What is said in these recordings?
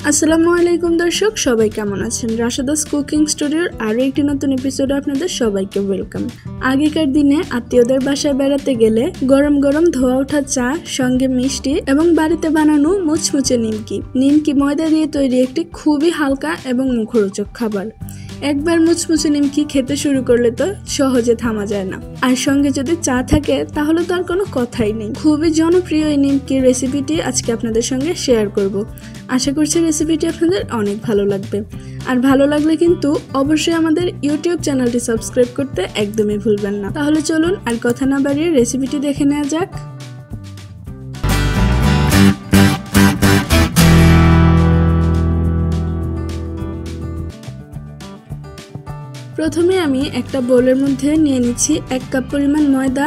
আসসালামু আলাইকুম দর্শক, সবাই কেমন আছেন? রাশেদাস কুকিং স্টুডিওর আরও একটি নতুন এপিসোডে আপনাদের সবাইকে ওয়েলকাম। আগেকার দিনে আত্মীয়দের বাসায় বেড়াতে গেলে গরম গরম ধোয়া ওঠা চা, সঙ্গে মিষ্টি এবং বাড়িতে বানানো মুচমুচে নিমকি ময়দা দিয়ে তৈরি একটি খুবই হালকা এবং মুখরোচক খাবার। একবার মুচমুচে নিমকি খেতে শুরু করলে তো সহজে থামা যায় না, আর সঙ্গে যদি চা থাকে তাহলে তো আর কোনো কথাই নেই। খুবই জনপ্রিয় এই নিমকির রেসিপিটি আজকে আপনাদের সঙ্গে শেয়ার করব। আশা করছি রেসিপিটি আপনাদের অনেক ভালো লাগবে, আর ভালো লাগলে কিন্তু অবশ্যই আমাদের ইউটিউব চ্যানেলটি সাবস্ক্রাইব করতে একদমই ভুলবেন না। তাহলে চলুন আর কথা না বাড়িয়ে রেসিপিটি দেখে নেওয়া যাক। প্রথমে আমি একটা বোলের মধ্যে নিয়ে নিচ্ছি 1 কাপ পরিমাণ ময়দা।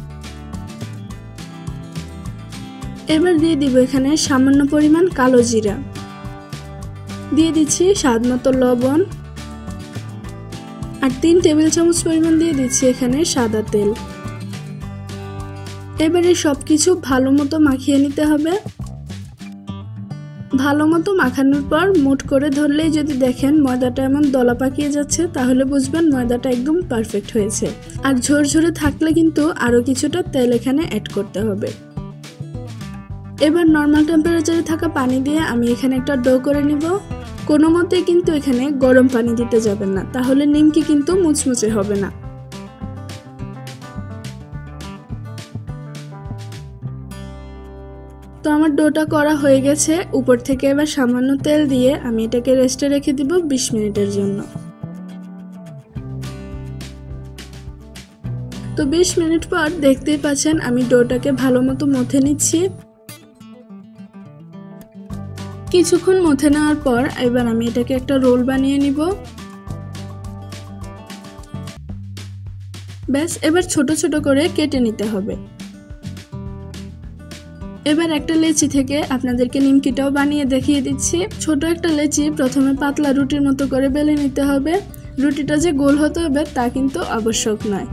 এবার দিয়ে দিব এখানে সামান্য পরিমাণ কালো জিরা, দিয়ে দিচ্ছি স্বাদ মতো লবণ, আর 3 টেবিল চামচ পরিমাণ দিয়ে দিচ্ছি এখানে সাদা তেল। এবারে সবকিছু ভালো মতো মাখিয়ে নিতে হবে। ভালো মতো মাখানোর পর মুঠ করে ধরলেই যদি দেখেন ময়দাটা এমন দলা পাকিয়ে যাচ্ছে, তাহলে বুঝবেন ময়দাটা একদম পারফেক্ট হয়েছে। আর ঝরঝরে থাকলে কিন্তু আরও কিছুটা তেল এখানে অ্যাড করতে হবে। এবার নর্মাল টেম্পারেচারে থাকা পানি দিয়ে আমি এখানে একটা ডো করে নিব। কোনো মতেই কিন্তু এখানে গরম পানি দিতে যাবেন না, তাহলে নিমকি কিন্তু মুচমুচে হবে না। তো আমার ডোটা করা হয়ে গেছে। উপর থেকে এবার সামান্য তেল দিয়ে আমি এটাকে রেস্টে রেখে দিব 20 মিনিটের জন্য। তো 20 মিনিট পর দেখতেই পাচ্ছেন আমি ডোটাকে ভালো মতো মথে নিচ্ছি। কিছুক্ষণ মথে নেওয়ার পর এবার আমি এটাকে একটা রোল বানিয়ে নিব। ব্যাস, এবার ছোট ছোট করে কেটে নিতে হবে। এবার একটা লেচি থেকে আপনাদেরকে নিমকিটাও বানিয়ে দেখিয়ে দিচ্ছি। ছোট একটা লেচি প্রথমে পাতলা রুটির মতো করে বেলে নিতে হবে। রুটিটা যে গোল হতে হবে তা কিন্তু আবশ্যক নয়।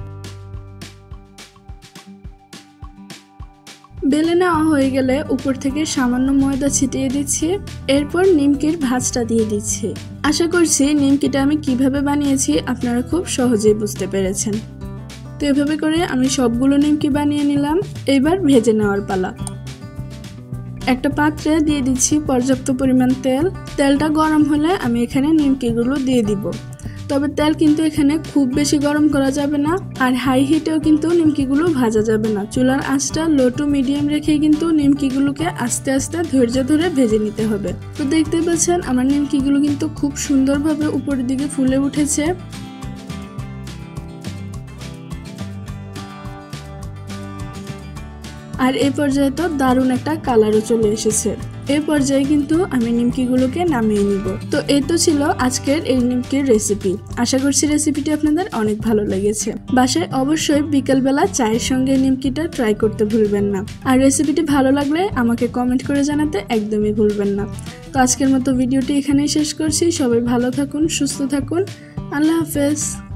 বেলে নেওয়া হয়ে গেলে উপর থেকে সামান্য ময়দা ছিটিয়ে দিচ্ছি। এরপর নিমকির ভাঁজটা দিয়ে দিচ্ছি। আশা করছি নিমকিটা আমি কিভাবে বানিয়েছি আপনারা খুব সহজেই বুঝতে পেরেছেন। তো এভাবে করে আমি সবগুলো নিমকি বানিয়ে নিলাম। এবার ভেজে নেওয়ার পালা। একটা পাত্রে দিয়ে দিচ্ছি পর্যাপ্ত পরিমাণ তেল। তেলটা গরম হলে আমি এখানে নিমকিগুলো দিয়ে দিব। তবে তেল কিন্তু এখানে খুব বেশি গরম করা যাবে না, আর হাই হিটেও কিন্তু নিমকিগুলো ভাজা যাবে না। চুলার আঁচটা লো টু মিডিয়াম রেখেই কিন্তু নিমকিগুলোকে আস্তে আস্তে ধৈর্য ধরে ভেজে নিতে হবে। তো দেখতে পাচ্ছেন আমার নিমকিগুলো কিন্তু খুব সুন্দরভাবে উপরের দিকে ফুলে উঠেছে। আর এই পর্যায়ে তো দারুণ একটা কালারও চলে এসেছে। এই পর্যায়ে কিন্তু আমি নিমকিগুলোকে নামিয়ে নিব। তো এই তো ছিল আজকের এই নিমকির রেসিপি। আশা করছি রেসিপিটি আপনাদের অনেক ভালো লেগেছে। বাসায় অবশ্যই বিকেলবেলা চায়ের সঙ্গে নিমকিটা ট্রাই করতে ভুলবেন না। আর রেসিপিটি ভালো লাগলে আমাকে কমেন্ট করে জানাতে একদমই ভুলবেন না। তো আজকের মতো ভিডিওটি এখানেই শেষ করছি। সবাই ভালো থাকুন, সুস্থ থাকুন। আল্লাহ হাফেজ।